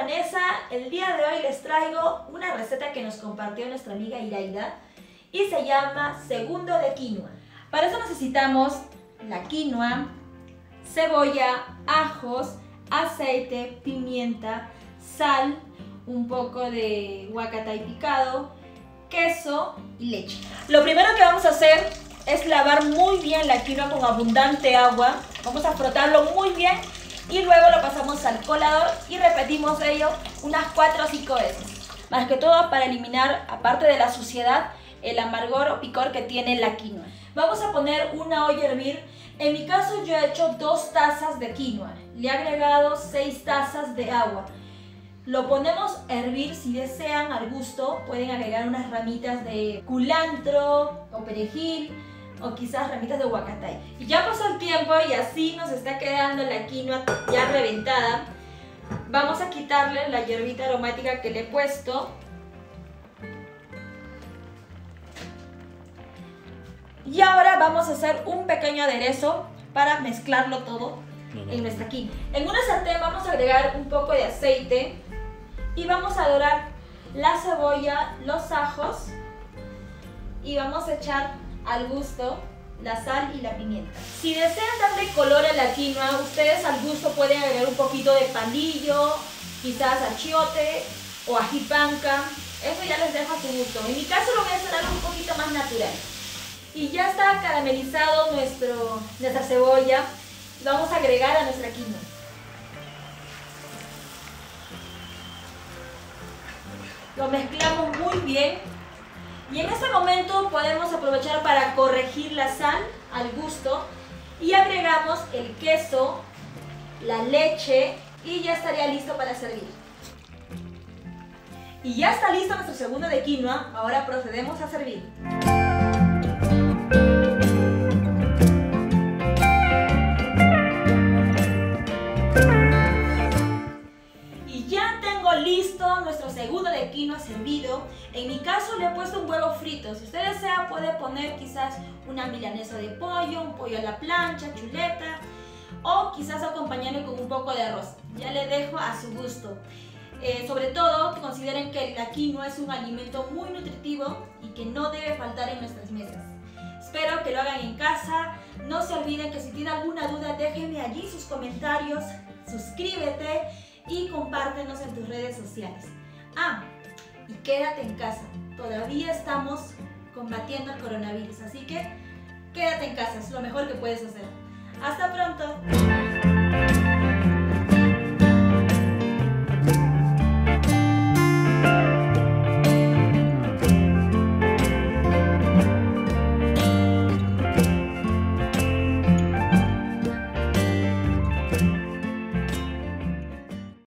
Vanessa. El día de hoy les traigo una receta que nos compartió nuestra amiga Iraida y se llama segundo de quinoa. Para eso necesitamos la quinoa, cebolla, ajos, aceite, pimienta, sal, un poco de huacatay picado, queso y leche. Lo primero que vamos a hacer es lavar muy bien la quinoa con abundante agua. Vamos a frotarlo muy bien y luego lo pasamos al colador y repetimos ello unas 4 o 5 veces. Más que todo para eliminar, aparte de la suciedad, el amargor o picor que tiene la quinoa. Vamos a poner una olla a hervir. En mi caso yo he hecho 2 tazas de quinoa. Le he agregado 6 tazas de agua. Lo ponemos a hervir. Si desean, al gusto, pueden agregar unas ramitas de culantro o perejil o quizás ramitas de huacatay. Y ya pasó el tiempo y así nos está quedando la quinoa ya reventada. Vamos a quitarle la hierbita aromática que le he puesto. Y ahora vamos a hacer un pequeño aderezo para mezclarlo todo en nuestra quinoa. En una sartén vamos a agregar un poco de aceite y vamos a dorar la cebolla, los ajos y vamos a echar al gusto la sal y la pimienta. Si desean darle color a la quinoa, ustedes al gusto pueden agregar un poquito de palillo, quizás achiote o ají panca. Eso ya les dejo a su gusto. En mi caso lo voy a hacer algo un poquito más natural. Y ya está caramelizado nuestra cebolla. Lo vamos a agregar a nuestra quinoa. Lo mezclamos muy bien. Y en este momento podemos aprovechar para corregir la sal al gusto. Y agregamos el queso, la leche y ya estaría listo para servir. Y ya está listo nuestro segundo de quinoa. Ahora procedemos a servir. Listo nuestro segundo de quinoa servido. En mi caso le he puesto un huevo frito. Si usted desea puede poner quizás una milanesa de pollo, un pollo a la plancha, chuleta o quizás acompañarlo con un poco de arroz. Ya le dejo a su gusto. Sobre todo consideren que la quinoa es un alimento muy nutritivo y que no debe faltar en nuestras mesas. Espero que lo hagan en casa. No se olviden que si tienen alguna duda déjenme allí sus comentarios, suscríbete y compártenos en tus redes sociales. Y quédate en casa. Todavía estamos combatiendo el coronavirus, así que quédate en casa, es lo mejor que puedes hacer. ¡Hasta pronto!